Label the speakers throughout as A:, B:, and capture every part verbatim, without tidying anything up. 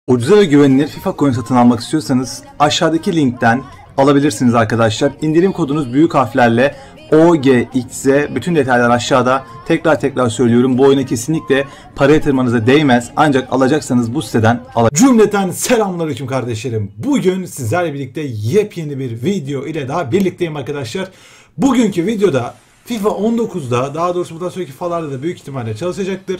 A: Ucuza ve güvenilir FIFA coin satın almak istiyorsanız aşağıdaki linkten alabilirsiniz arkadaşlar. İndirim kodunuz büyük harflerle O G X Z. Bütün detaylar aşağıda. Tekrar tekrar söylüyorum, bu oyuna kesinlikle para yatırmanıza değmez. Ancak alacaksanız bu siteden alabilirsiniz.
B: Cümleten selamünaleyküm kardeşlerim. Bugün sizlerle birlikte yepyeni bir video ile daha birlikteyim arkadaşlar. Bugünkü videoda FIFA on dokuzda, daha doğrusu bundan sonraki FIFA'larda da büyük ihtimalle çalışacaktır.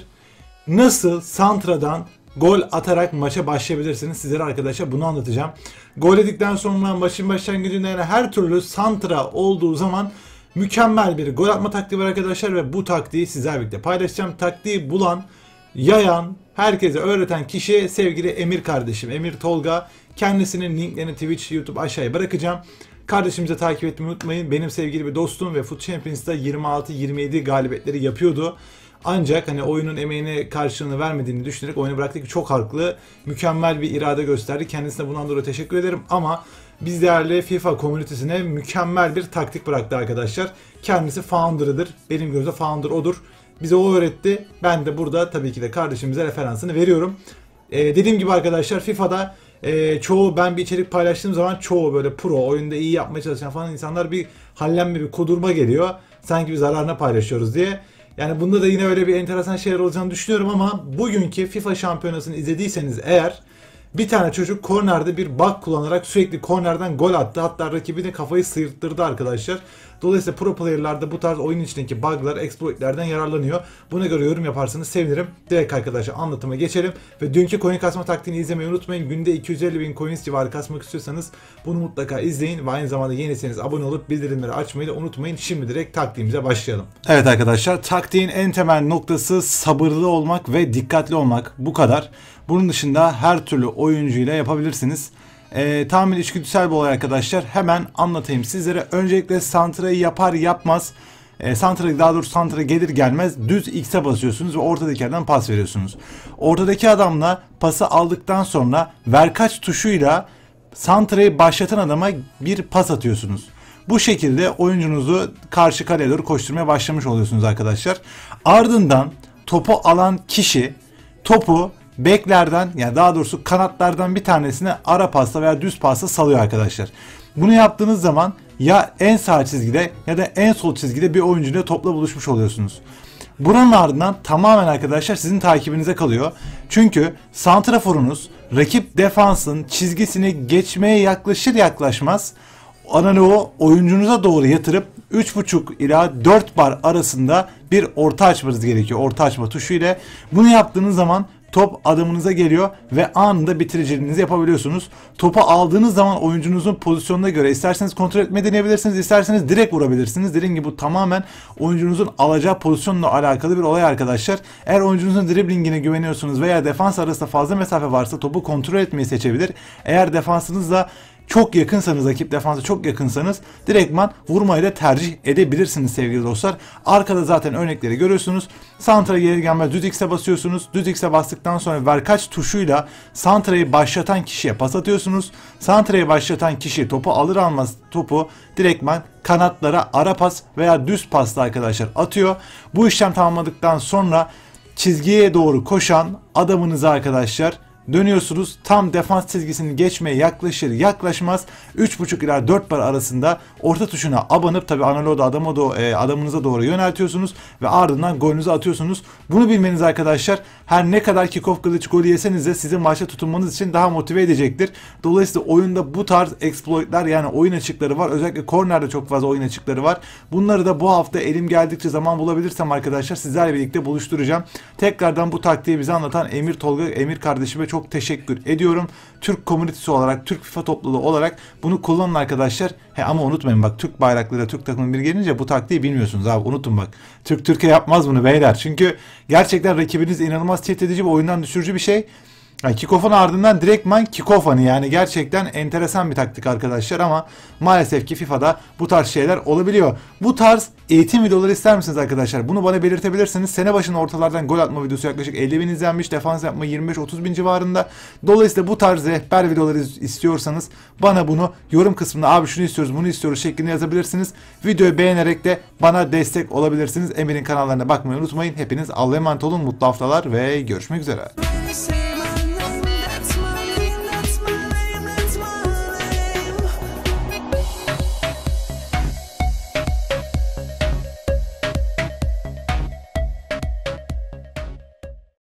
B: Nasıl Santra'dan gol atarak maça başlayabilirsiniz sizlere arkadaşlar, bunu anlatacağım. Gol edikten sonra maçın başlangıcında yani her türlü santra olduğu zaman mükemmel bir gol atma taktiği var arkadaşlar ve bu taktiği sizlerle birlikte paylaşacağım. Taktiği bulan, yayan, herkese öğreten kişi sevgili Emir kardeşim, Emir Tolga. Kendisinin linklerini Twitch, YouTube aşağıya bırakacağım. Kardeşimize takip etmeyi unutmayın. Benim sevgili bir dostum ve Foot Champions'ta yirmi altı yirmi yedi galibiyetleri yapıyordu. Ancak hani oyunun emeğine karşılığını vermediğini düşünerek oyunu bıraktı ki çok haklı. Mükemmel bir irade gösterdi. Kendisine bundan dolayı teşekkür ederim ama biz değerli FIFA komünitesine mükemmel bir taktik bıraktı arkadaşlar. Kendisi founder'ıdır. Benim gözümde founder odur. Bize o öğretti. Ben de burada tabii ki de kardeşimize referansını veriyorum. Ee, dediğim gibi arkadaşlar FIFA'da e, çoğu ben bir içerik paylaştığım zaman çoğu böyle pro, oyunda iyi yapmaya çalışan falan insanlar bir hallenme, bir kudurma geliyor. Sanki bir zararına paylaşıyoruz diye. Yani bunda da yine öyle bir enteresan şeyler olacağını düşünüyorum ama bugünkü FIFA şampiyonasını izlediyseniz eğer bir tane çocuk kornerde bir bug kullanarak sürekli kornerden gol attı. Hatta rakibine kafayı sıyırttırdı arkadaşlar. Dolayısıyla pro player'lar da bu tarz oyun içindeki bug'lar, exploit'lerden yararlanıyor. Buna göre yorum yaparsanız sevinirim. Direkt arkadaşlar anlatıma geçelim. Ve dünkü coin kasma taktiğini izlemeyi unutmayın. Günde iki yüz elli bin coins civarı kasmak istiyorsanız bunu mutlaka izleyin. Ve aynı zamanda yeniyseniz abone olup bildirimleri açmayı da unutmayın. Şimdi direkt taktiğimize başlayalım. Evet arkadaşlar, taktiğin en temel noktası sabırlı olmak ve dikkatli olmak. Bu kadar. Bunun dışında her türlü oyuncuyla yapabilirsiniz. Ee, tamamen içgüdüsel bir olay arkadaşlar. Hemen anlatayım sizlere. Öncelikle santrayı yapar yapmaz, e, santrayı daha doğrusu santra gelir gelmez düz X'e basıyorsunuz ve ortadaki yerden pas veriyorsunuz. Ortadaki adamla pası aldıktan sonra verkaç tuşuyla santrayı başlatan adama bir pas atıyorsunuz. Bu şekilde oyuncunuzu karşı kaleye doğru koşturmaya başlamış oluyorsunuz arkadaşlar. Ardından topu alan kişi topu beklerden, yani daha doğrusu kanatlardan bir tanesine ara pasla veya düz pasla salıyor arkadaşlar. Bunu yaptığınız zaman ya en sağ çizgide ya da en sol çizgide bir oyuncuyla topla buluşmuş oluyorsunuz. Bunun ardından tamamen arkadaşlar sizin takibinize kalıyor. Çünkü santraforunuz rakip defansın çizgisini geçmeye yaklaşır yaklaşmaz analoğu oyuncunuza doğru yatırıp üç buçuk ila dört bar arasında bir orta açmanız gerekiyor. Orta açma tuşu ile. Bunu yaptığınız zaman top adamınıza geliyor ve anında bitiriciliğinizi yapabiliyorsunuz. Topu aldığınız zaman oyuncunuzun pozisyonuna göre isterseniz kontrol etmeyi deneyebilirsiniz, isterseniz direkt vurabilirsiniz. Dediğim gibi bu tamamen oyuncunuzun alacağı pozisyonla alakalı bir olay arkadaşlar. Eğer oyuncunuzun driblingine güveniyorsunuz veya defans arasında fazla mesafe varsa topu kontrol etmeyi seçebilir. Eğer defansınızla çok yakınsanız, rakip defansa çok yakınsanız direktman vurmayı da tercih edebilirsiniz sevgili dostlar. Arkada zaten örnekleri görüyorsunuz. Santra gelir gelmez düz X'e basıyorsunuz. Düz X'e bastıktan sonra verkaç tuşuyla santrayı başlatan kişiye pas atıyorsunuz. Santrayı başlatan kişi topu alır almaz topu direktman kanatlara ara pas veya düz pasla arkadaşlar atıyor. Bu işlem tamamladıktan sonra çizgiye doğru koşan adamınıza arkadaşlar dönüyorsunuz. Tam defans çizgisini geçmeye yaklaşır yaklaşmaz üç buçuk ila dört bar arasında orta tuşuna abanıp tabi analoğu da adama do e, adamınıza doğru yöneltiyorsunuz ve ardından golünüzü atıyorsunuz. Bunu bilmeniz arkadaşlar her ne kadar kick-off kılıç golü yeseniz de sizin maçta tutunmanız için daha motive edecektir. Dolayısıyla oyunda bu tarz exploitler, yani oyun açıkları var. Özellikle corner'de çok fazla oyun açıkları var. Bunları da bu hafta elim geldikçe zaman bulabilirsem arkadaşlar sizlerle birlikte buluşturacağım. Tekrardan bu taktiği bize anlatan Emir Tolga, Emir kardeşime çok teşekkür ediyorum. Türk komünitesi olarak, Türk FIFA topluluğu olarak bunu kullanın arkadaşlar. He ama unutmayın bak, Türk bayrakları, Türk takımı bir gelince bu taktiği bilmiyorsunuz abi, unutun bak. Türk Türkiye yapmaz bunu beyler. Çünkü gerçekten rakibiniz inanılmaz tehdit edici ve oyundan düşürücü bir şey. Yani kick-off'un ardından direktman kick-off hani, yani gerçekten enteresan bir taktik arkadaşlar ama maalesef ki FIFA'da bu tarz şeyler olabiliyor. Bu tarz eğitim videoları ister misiniz arkadaşlar? Bunu bana belirtebilirsiniz. Sene başında ortalardan gol atma videosu yaklaşık elli bin izlenmiş. Defans yapma yirmi beş otuz bin civarında. Dolayısıyla bu tarz rehber videoları istiyorsanız bana bunu yorum kısmında abi şunu istiyoruz bunu istiyoruz şeklinde yazabilirsiniz. Videoyu beğenerek de bana destek olabilirsiniz. Emir'in kanallarına bakmayı unutmayın. Hepiniz Allah'a emanet olun. Mutlu haftalar ve görüşmek üzere.